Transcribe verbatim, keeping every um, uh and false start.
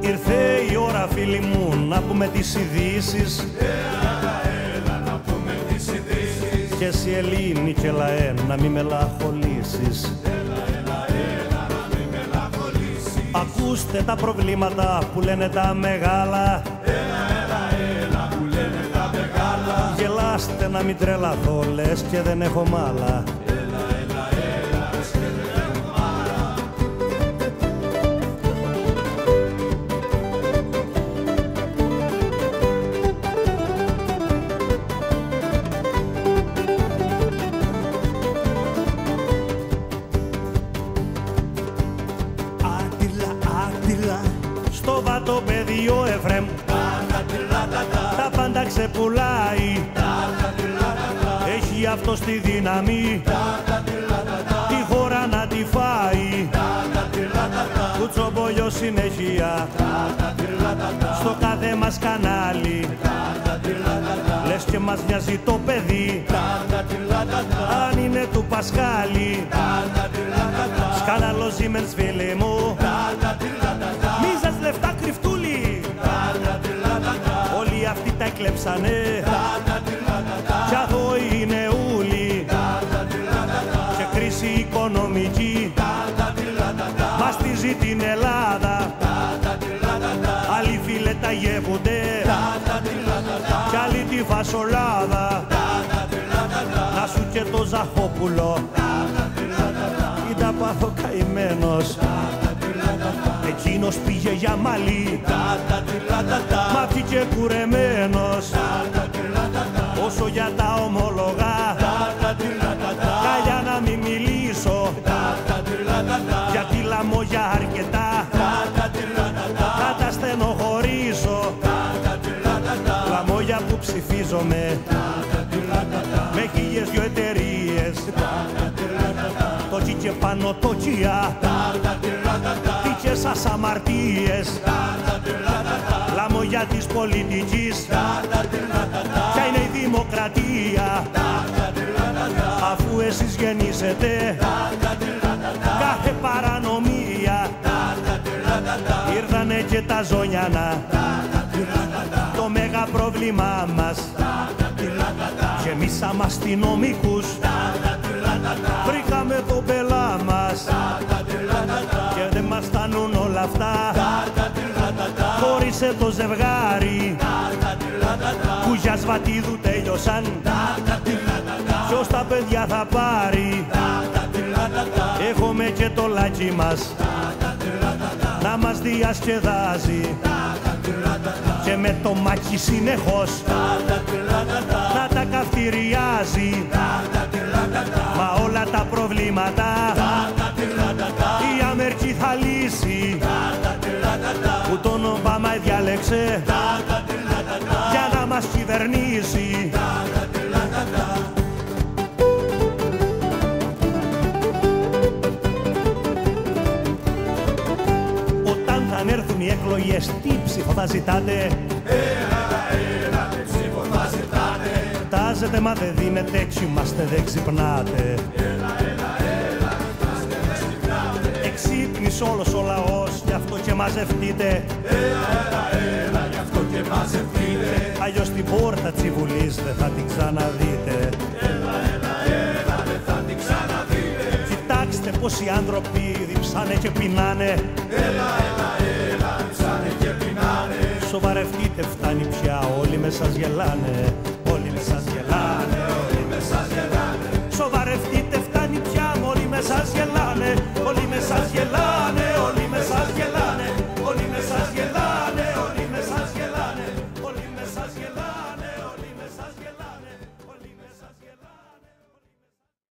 Ήρθε η ώρα φίλοι μου να πούμε τις ειδήσεις. Έλα, έλα να πούμε τις ειδήσεις. Και εσύ Ελλήνη και λαέ να μη μελαγχολήσεις. Έλα, έλα, έλα να μη μελαγχολήσεις. Ακούστε τα προβλήματα που λένε τα μεγάλα. Έλα, έλα, έλα που λένε τα μεγάλα. Γελάστε να μην τρελαθώ, λες και δεν έχω μάλα. Έλα, έλα, έλα, λες και δεν έχω μάλα. Άτιλα, άτιλα, στο βάτο παιδί ο Εφραίμ τα πάντα ξεπουλάει. Έχει αυτό τη δύναμη τη χώρα να τη φάει. Κουτσομπολιό συνέχεια στο κάθε μας κανάλι. Λες και μας νοιάζει το παιδί αν είναι του Πασχάλη. Σκάνδαλο Siemens φίλοι μου, μίζας λεφτά κρυφτούλη. Όλοι αυτοί τα εκλέψανε κι εδώ είναι ούλοι. Και κρίση οικονομική μαστίζει την Ελλάδα. Άλλοι φίλε τα γεύονται κι άλλοι τη φασολάδα. Να σου και το Ζαχόπουλο κοίτα πάθω καημένος. Εκείνος πήγε για μαλλί μα βγήκε κουρεμένος. Όσο για τα ομολογά καλιά να μην μιλήσω, γιατί λαμόγια αρκετά θα τα στενοχωρήσω. Λαμόγια που ψηφίζομαι με χίλιες δυο εταιρείες. Το τσι και πάνω το τσιά, τι και σας αμαρτίες. Λαμόγια της πολιτικής, ποια είναι η δημοκρατία. Αφού εσείς γεννήσετε κάθε παρανομία. Ήρθανε και τα Ζωνιάνα, το μέγα πρόβλημά μας. Και εμείς σαν αστυνομικούς βρήκαμε τον πελά μας. Και δεν μας φτάνουν όλα αυτά, χώρισε το ζευγάρι. Κουγιά Σβατίδου τέλειωσαν, ποιος τα παιδιά θα πάρει. Έχουμε και το λάκι μας να μας διασκεδάζει. Και με το μάκι συνεχώς να τα καυτηριάζει. Μα όλα τα προβλήματα η Αμερική θα λύσει, που τον Ομπάμα διάλεξε για να μας κυβερνήσει. Όταν θα έρθουν οι εκλογές, τι ψήφο θα ζητάτε? Έλα, έλα, τι ψήφο θα ζητάτε? Τάζετε μα δεν δίνετε, έτσι είμαστε δεν ξυπνάτε. Έλα, έλα, έλα, κοιτάστε δεν ξυπνάτε. Εξύπνησε όλος ο λαός, γι' αυτό και μαζευτείτε. Έλα, έλα, έλα, γι' αυτό και μαζευτείτε. Αλλιώς την πόρτα της Βουλής δεν θα την ξαναδείτε. Έλα, έλα, έλα, δεν θα την ξαναδείτε. Κοιτάξτε πως οι άνθρωποι διψάνε και πεινάνε. Έλα, έλα, έλα, διψάνε και πεινάνε. Σοβαρευτείτε, φτάνει πια, όλοι με σας γελάνε. Όλοι με σας γελάνε.